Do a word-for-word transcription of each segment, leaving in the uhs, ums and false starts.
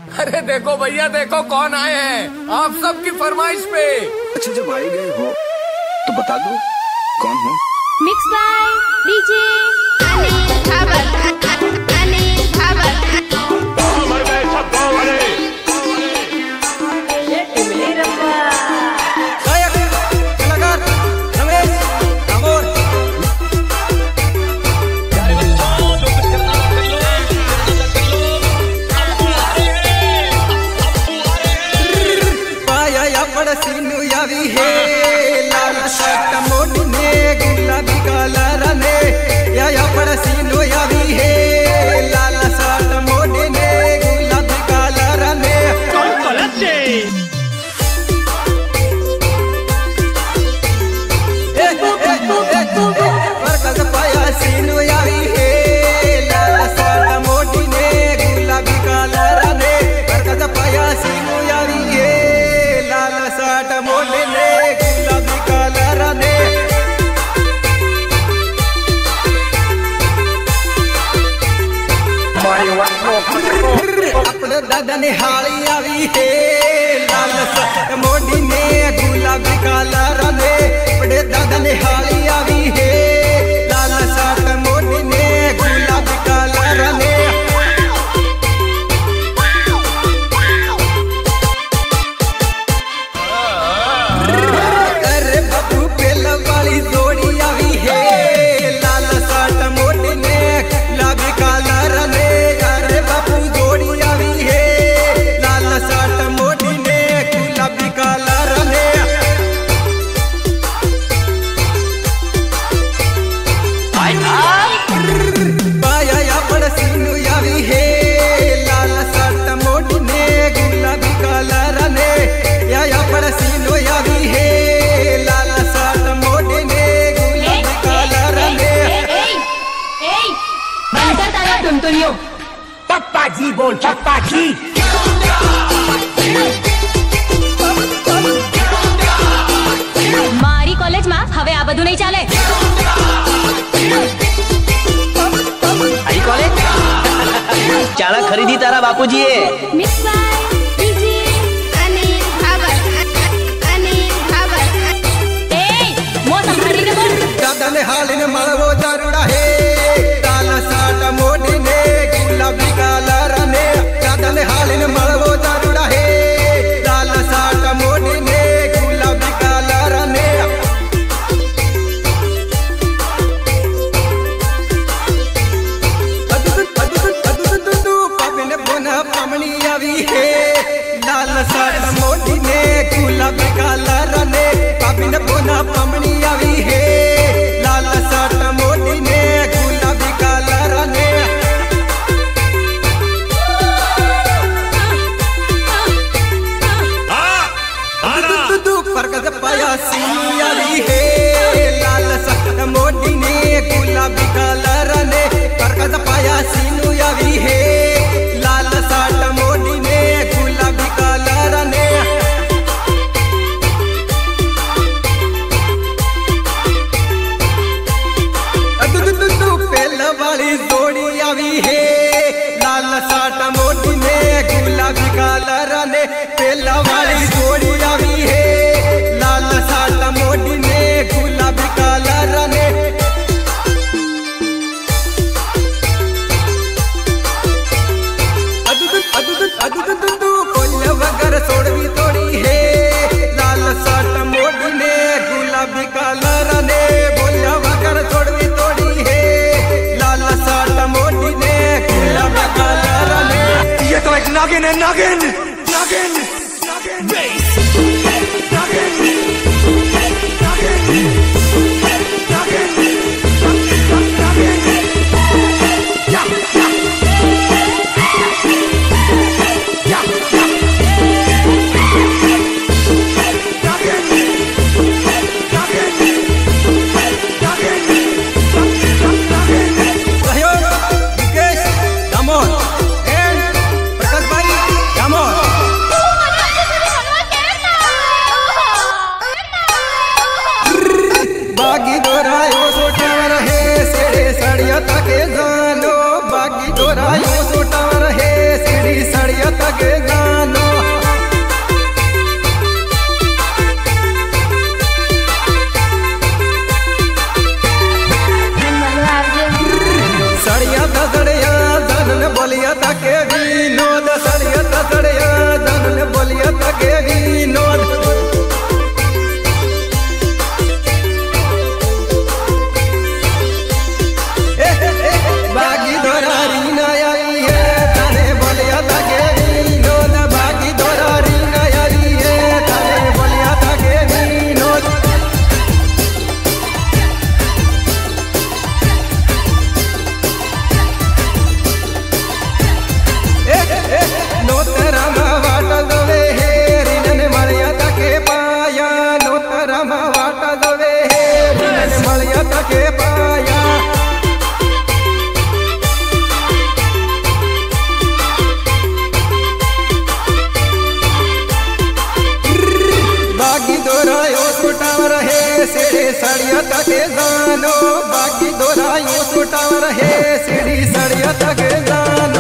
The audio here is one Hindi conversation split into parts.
अरे देखो भैया देखो कौन आए हैं आप सबकी फरमाइश पे। अच्छा जब आए गए हो तो बता दो कौन हो। मिक्स बाय डीजे अनिल भावर अनिल भावर। मर गए सब गाँव वाले। सीनू यावी है लाल शर्ट मोटी ने गुलाबी कलर ने या या पर सीनू यावी है लाल शर्ट मोटी ने गुलाबी कलर ने कौन गलत है पर पाया सीनू यावी है लाल शर्ट मोटी ने गुलाबी कलर ने पर पाया सीनू यावी है साट मोले ने गुलाबी कलर ने अपने दादा ने हाली आवी है लाल साट मोटी ने गुलाबी कलर ने अपने दादा ने हाली आवी है लाल साट मोटी ने गुलाबी कलर ने पप्पा जी बोल पप्पा जी। मारी कॉलेज में हवे आ बधु नहीं चाले। आई कॉलेज चाला खरीदी तारा बापूजी है। मिक्स बाय डीजे अनिल भावर अनिल भावर। ए मो संभाली के बोल दादा ने हाल ने मालवो दारुड़ा है लाल साट मोटी ने गुलाबी कलर ने दादा ने हाल ने मालवो दारुड़ा है लाल साट मोटी ने गुलाबी कलर ने पापे ने बोना पामनी आवी है लाल साट मोटी ने गुलाबी कलर ने पापे ने बोना पामनी आवी है लाल साट मोटी ने गुलाबी कलर ने पर पाया सियाली है लाल साट मोटी ने गुलाबी कलर ने पर पाया सीनू यावी है लाल साट मोटी ने गुलाबी कलर ने पहला वाली जोड़ी आवी है लाल साट मोटी ने गुलाबी कलर ने पहला वाली जोड़ी आवी है लाल साट मोटी ने गुलाबी कलर ने कोई वगर सोड़वी तोड़ी है लाल साट मोटी ने गुलाबी कलर ने बोलिया वगर सोड़वी तोड़ी है लाल साट मोटी ने गुलाबी कलर ने। ये तो एक नागिन है नागिन नागिन नागिन नागिन नागिन तके विनोद सड़िया सड़िया धन बोलिया तके विनोद बागी दोरा रीना आई है तने बोलिया तके विनोद बागी दोरा रीना आई है तने बोलिया तके विनोद नोतरामा वाटा दवे हे रिनन मळ्या तके पाया नोतरामा वाटा दवे हे रिनन मळ्या तके पाया बागी दोरायो सुटावर हे सीढ़ी सड़िया तके जानो बागी दोरायो सुटावर हे सीढ़ी सड़िया तके जानो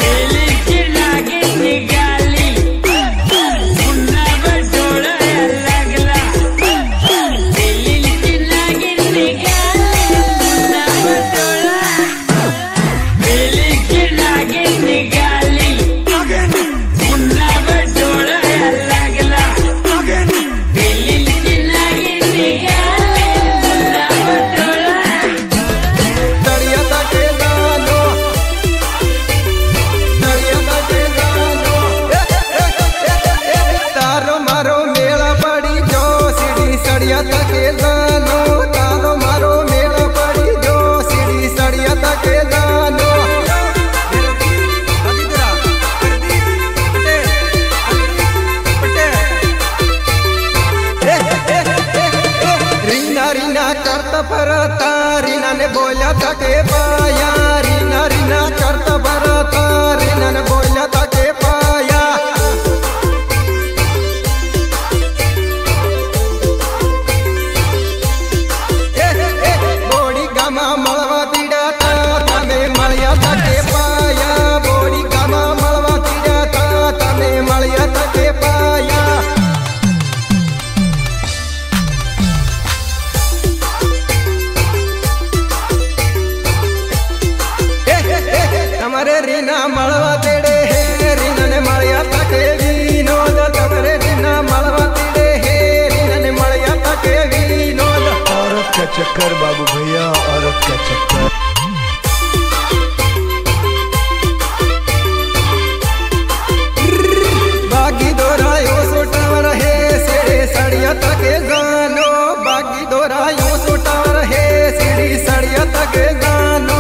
करता भरता रीना ने बोला तके पाया रीना रीना करता भरता रीना ने बोला तके पाया बोड़ी गामा मलवा तीड़ा था तने मलिया तके पाया बोड़ी गामा मलवा तीड़ा था तने मलिया तके पाया तमरे रीना मलवा तेड़े हे रीना ने मलिया तके विनोद तमरे रीना मलवा तेड़े हे रीना ने मलिया तके विनोद औरत का चक्कर बाबू भैया औरत का चक्कर बागी दोरायो सुटावर हे सीढ़ी सड़िया तके जानो बागी दोरायो सुटावर हे सीढ़ी सड़िया तके जानो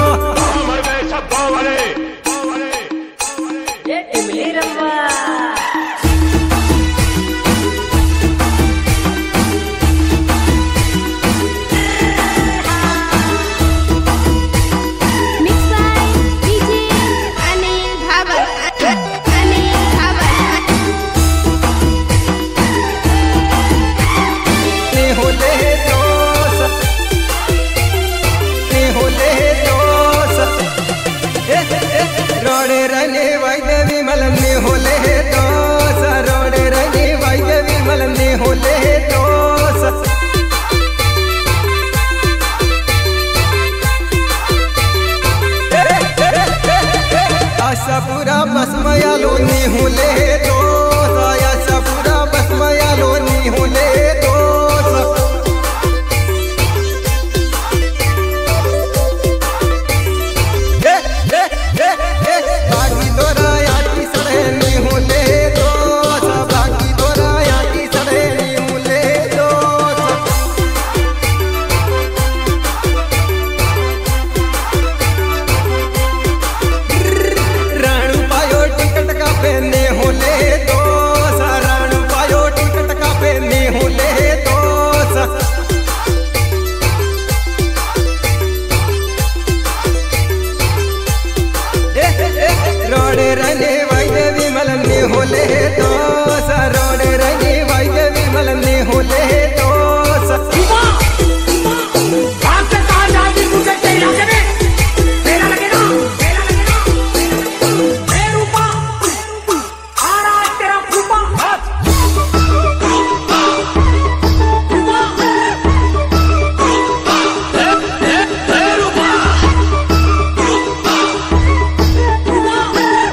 रोड़े रहने वाइदे विमल ने होले दोस रोड़े रहने वाइदे विमल ने होले दोस आशा पूरा बसमयालो ने होले दोस आशा पूरा बसमयालो ने होले दोस बागी दोराया की सड़े नी होले दोस बागी दोराया की सड़े नी होले दोस राणू पायो टिकट का पहने होले दोस राणू पायो टिकट का पहने होले दोस रोड़े रहने वाइदे विमल ने होले दोस रोड़े रहने वाइदे विमल ने होले दोस भाग से कहाँ जाएगी मुझे तेरा लगे तेरा लगे ना तेरा लगे ना ए रूपा आ रहा है तेरा रूपा रूपा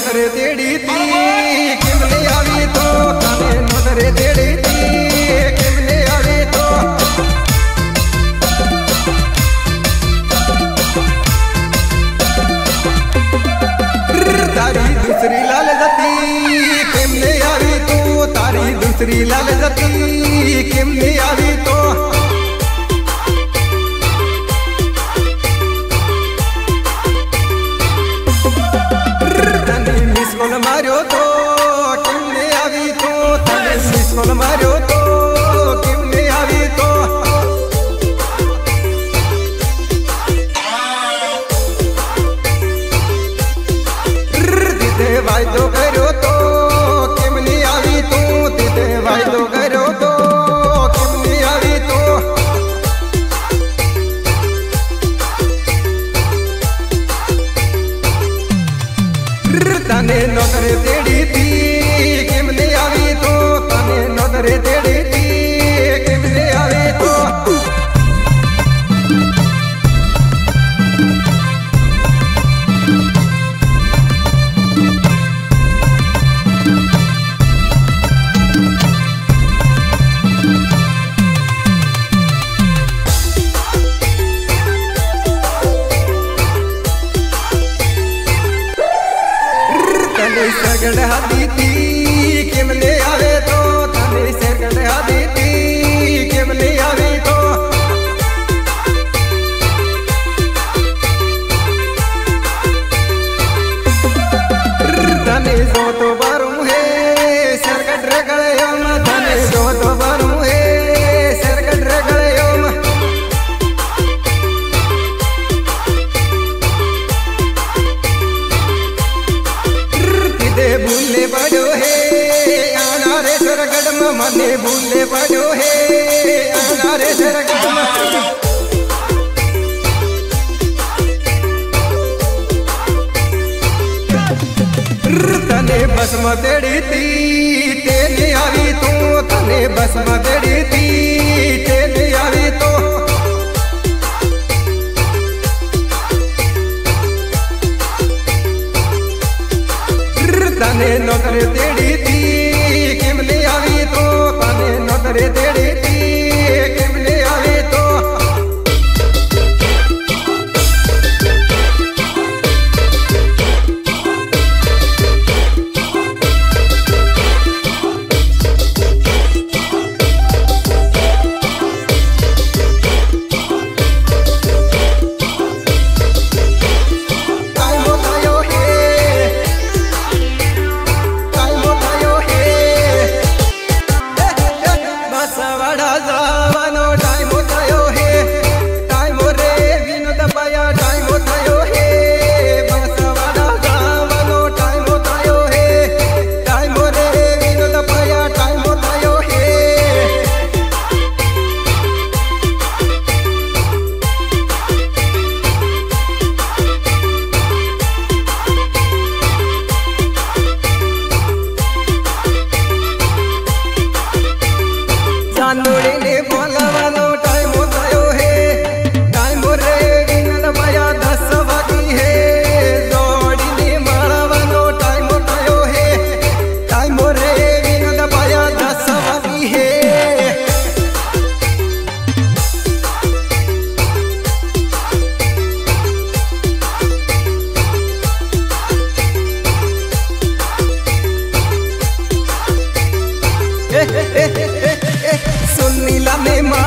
नोतरे तेड़ी थी किमले आवी तो तने नोतरे तेड़ी थी किमले आवी तो तारी दूसरी लाल जती किमले आवी तो तारी दूसरी लाल जती किमले आवी तो तने मिस कॉल मार्यो तो किमले आवी तो तने मिस कॉल मार्यो तो किमले आवी तो वायदो करो तो किमली आवी तो तिते वायदो करो तो किमली आवी तो तने नोतरे तेड़ी थी किमली आवी तो तने नोतरे तेड़ी थी किमली आवी तो सरगढ़ हादी थी किमले आवे तो तने सरगढ़ हादी थी किमले आवे तो तने जो तो बारू है सरगढ़ गयो म तने जो तो बारू है सरगढ़ गयो म भूले पड़ो है आना रे सरगढ़ में मने भूले पड़ो है आना रे सरगढ़ में तने बस में तेड़ी थी तेने आवी तो तने बस में तेड़ी थी तेने आवी तो तने नोतरे तेड़ी थी किमले आवी तो तने नोतरे तेड़ी थी किमले आवी तो चांदोड़ी ने बोलावानो टाइम होतायो है टाइम रे विनल माया दस बाकी है जोड़ी ने मारावानो टाइम होतायो है टाइम रे विनल माया दस बाकी है सुनीला में